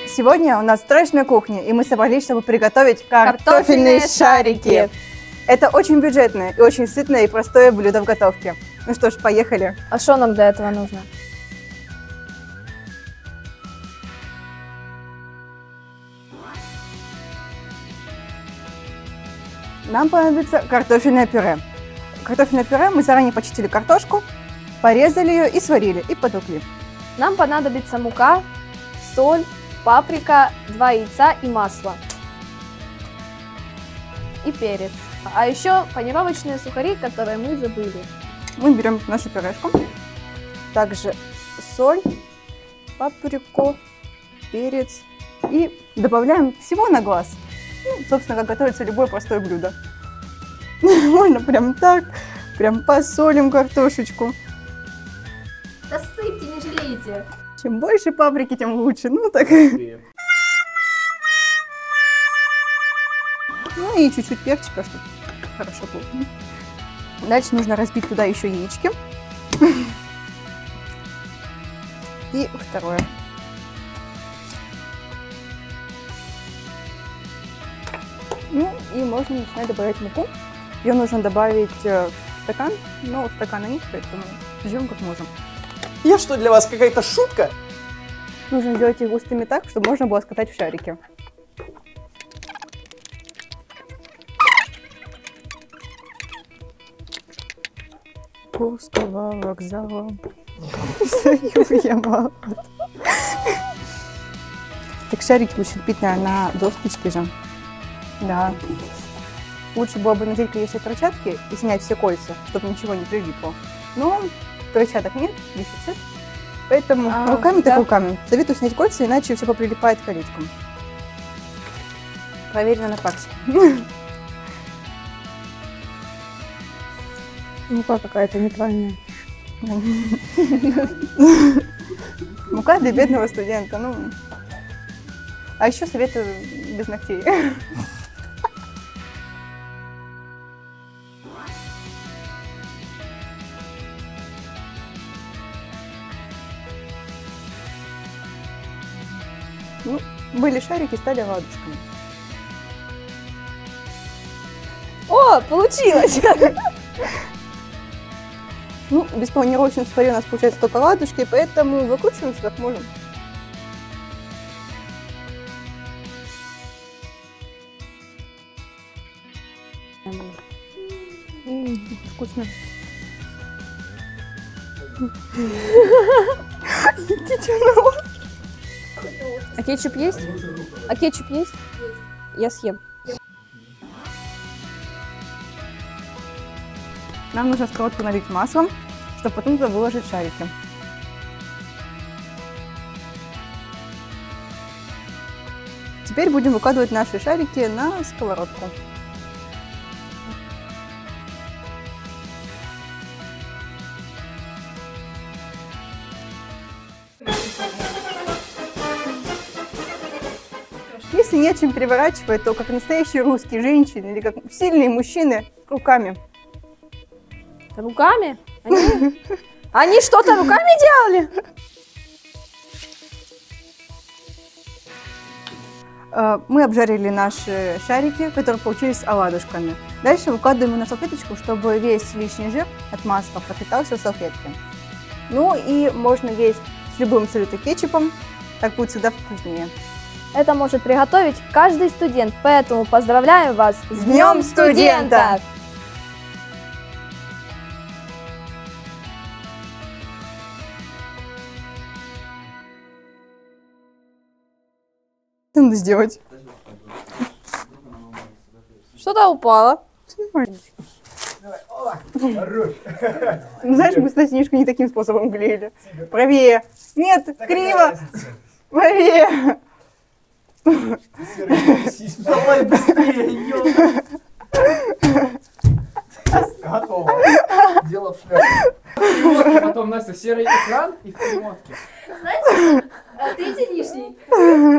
Сегодня у нас трэшная кухня, и мы собрались, чтобы приготовить картофельные шарики. Это очень бюджетное и очень сытное и простое блюдо в готовке. Ну что ж, поехали. А что нам для этого нужно? Нам понадобится картофельное пюре. Картофельное пюре мы заранее почистили картошку, порезали ее и сварили, и потукли. Нам понадобится мука, соль, паприка, 2 яйца и масло. И перец. А еще панировочные сухари, которые мы забыли. Мы берем нашу пюрешку, также соль, паприку, перец и добавляем всего на глаз. Ну, собственно, как готовится любое простое блюдо. Можно прям так, прям посолим картошечку. Да сыпьте, не жалейте. Чем больше паприки, тем лучше. Ну так. Ну и чуть-чуть перчика, чтобы хорошо было. Дальше нужно разбить туда еще яички. И второе. Ну и можно начинать добавлять муку. Ее нужно добавить в стакан, но стакана нет, поэтому ждем как можем. Я что, для вас какая-то шутка? Нужно сделать их густыми так, чтобы можно было скатать в шарики. Курского вокзала. Стою я мало. Так шарики лучше лепить, наверное, на досточке же. Да. Лучше было бы надеть, конечно, перчатки и снять все кольца, чтобы ничего не прилипло. Но перчаток нет, дефицит. Поэтому руками так руками. Советую снять кольца, иначе все поприлипает к колечкам. Проверено на практике. Мука какая-то неправильная. Мука для бедного студента. Ну. А еще советую без ногтей. Ну, были шарики, стали ладушками. О, получилось! Ну, без планировочных сухарей у нас получается только ладушки, поэтому выкручиваемся как можем. Вкусно. А кетчуп есть? А кетчуп есть? Я съем. Нам нужно сковородку налить маслом, чтобы потом туда выложить шарики. Теперь будем выкладывать наши шарики на сковородку. Если нечем переворачивать, то как настоящие русские женщины или как сильные мужчины руками. Руками? Они что-то руками делали? Мы обжарили наши шарики, которые получились оладушками. Дальше выкладываем их на салфеточку, чтобы весь лишний жир от масла пропитался в салфетке. Ну и можно есть с любым абсолютно кетчупом, так будет всегда вкуснее. Это может приготовить каждый студент, поэтому поздравляем вас с Днем студента! Что надо сделать? Что-то упало. Ну, знаешь, мы с Настенюшкой не таким способом клеили. Правее. Нет, криво. Правее. Давай быстрее, готово. Дело в шляпе. Потом, Настя, серый экран и в перемотке. Знаете, третий лишний.